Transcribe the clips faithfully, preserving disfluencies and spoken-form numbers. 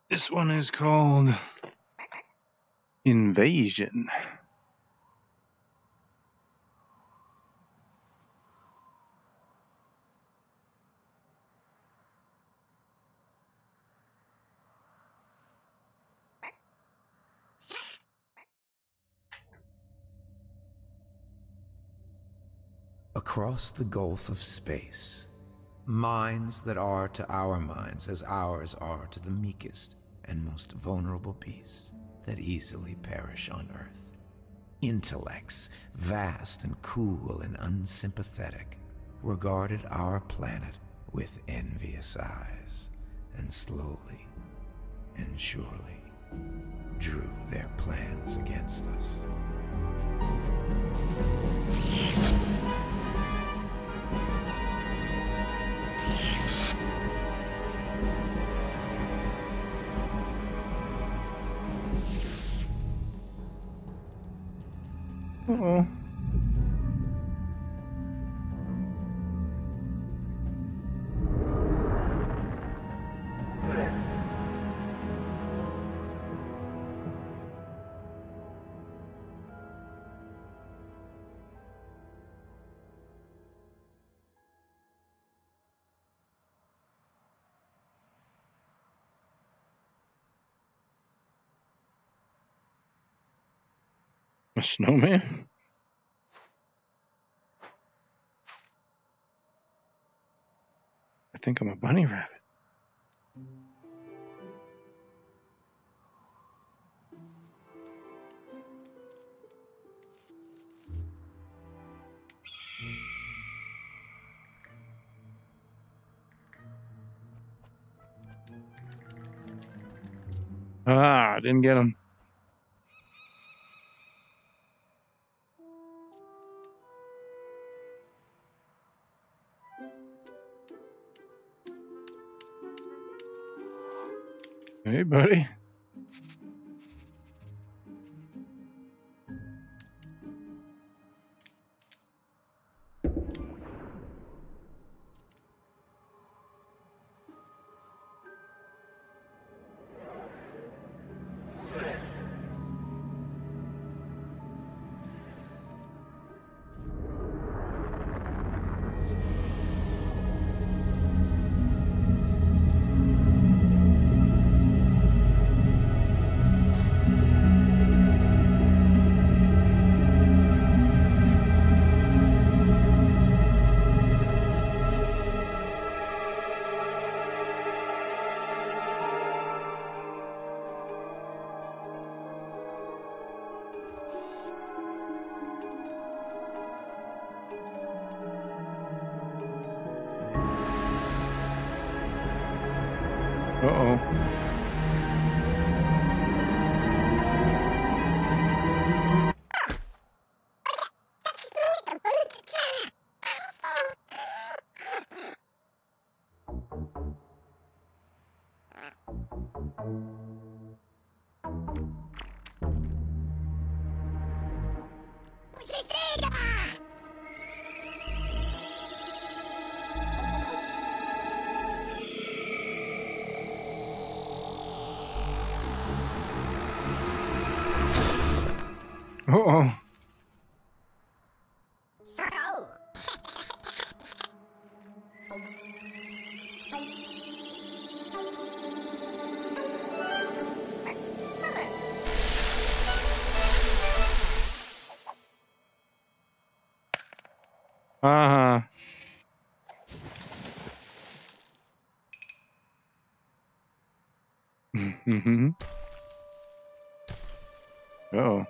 This one is called Invasion. Across the gulf of space, minds that are to our minds as ours are to the meekest and most vulnerable beasts that easily perish on Earth. Intellects, vast and cool and unsympathetic, regarded our planet with envious eyes, and slowly and surely drew their plans against us. Uh-oh. A snowman? I think I'm a bunny rabbit. Ah, I didn't get him. Hey, buddy. Uh-oh. Uh-oh. Uh-huh. Mm-hmm. Uh-oh.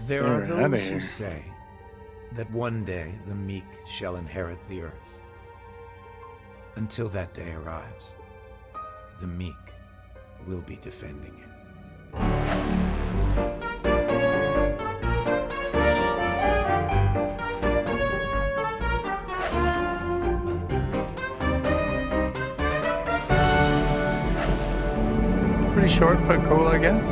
There are They're outta those who here. say that one day the meek shall inherit the earth. Until that day arrives, the meek will be defending it. Pretty short, but cool, I guess.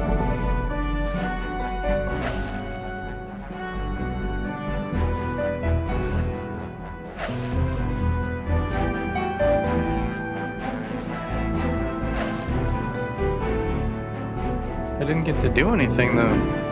I didn't get to do anything though.